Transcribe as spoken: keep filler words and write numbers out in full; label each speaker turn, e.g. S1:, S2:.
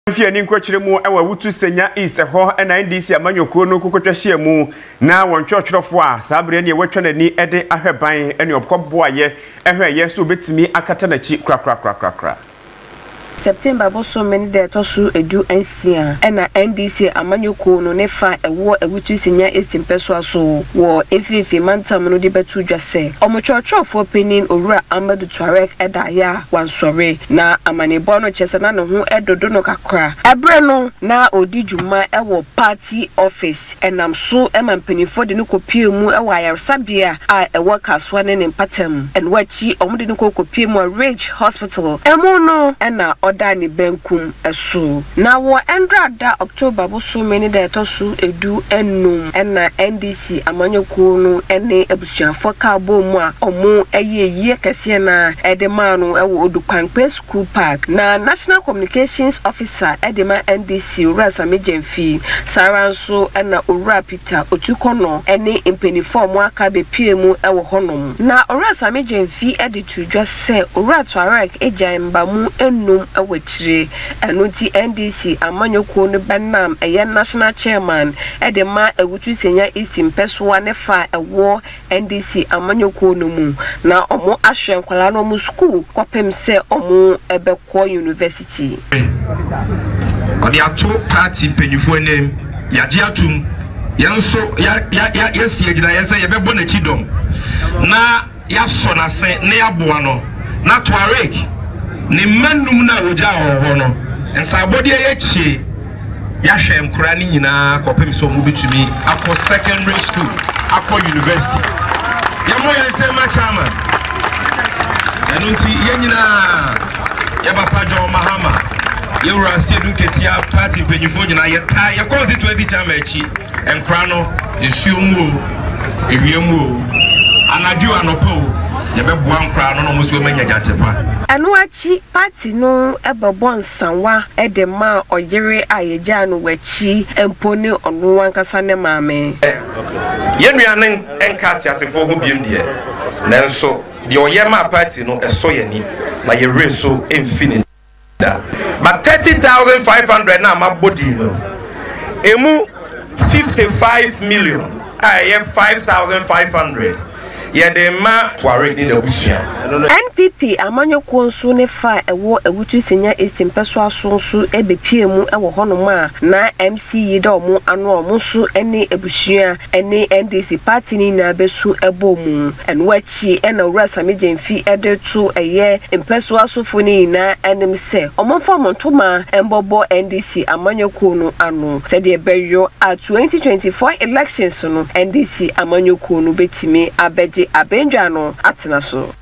S1: Fie ni nkwachiremu ewa Awutu Senya East ho na N D C amanyoko no kokotwahye mu na wonchotwerofo a sabre ne wetwa nani ede ahweban ene obkoboaye ehwe ye so betimi akata nachi kra kra kra kra kra
S2: September boso many de tosu edu ensia ena N D C amanyoko no ne fa ewo Awutu Senya East mpeso aso wo efifi mantam no de betu dwase omochotwerofo penin owura Amadu Tauriq eda ya wansore na amanebo no chese na no ho edodo no kakra ebre no na odi dwuma ewo party office enam so emampanifo de no kopie mu ewo ayarsabia a ewo Kasoa ne mpatam enwachi omde no kopie mu Rage Hospital emu no ena oda ni benkum eso na wo endrada October bo so many de tosu edu ennum ena N D C amanyoko no ene abusuafo ka bo mu a omo eyeye kese na edema no ewo Otokunor school park na National Communications Officer edema N D C Sammy Gyamfi saranso ena owura Peter Otokunor ene impenifo mu aka be pie mu ewo honom na owura Sammy Gyamfi editu dwa se owura Tauriq ejamba mu ennum wechire anuti N D C amanyoko no benam eye national chairman edema Awutu Senya East mpeso ne fa ewo N D C amanyoko no mu na omo ahwenkwala no mu school kopem se omo ebekọ university
S3: odi ato party penyufo nem yaje atum yenso ya ya yesi agina yense yebebo na chidom na yaso na se ne yaboa no na Tauriq ni manum na oja ho no nsabode ye chi ya hwem kura ni nyina kopem so mu bitumi akọ secondary school akọ university ya mo ye se ma chama enunti ye nyina ya bapa jo mahama ye wura se dunketia party penyufo nyina ye ta ye constituency chama echi enkra no esuomu o ewiemu o anadio anopo ye beboa nkra no no muso manya jatepa
S2: anu achi party no ebebo nsanwa edema oyere ayeja no wachi empone onu wankasa ne maame
S3: ye nuane enkati asefo ho biem de nanso de oyema party no eso ye ni na ye reso emfini da but thirty thousand five hundred na mabodi no emu fifty-five million aye five thousand five hundred Yadema Tauriq ni abusia
S2: N P P amanyoko nso ne fa ewo Awutu Senya East mpeso aso nso ebepie mu ewo honoma na M C yi da omo anu omo so ene abusia ene N D C party ni na besu ebomu enwachi ena owura Sammy Gyamfi edeto eye mpeso asofo ni na enem se omo fam ntoma embobo N D C amanyoko no anu se de beyo a twenty twenty-four elections no N D C amanyoko no betimi abeje abenjano atena so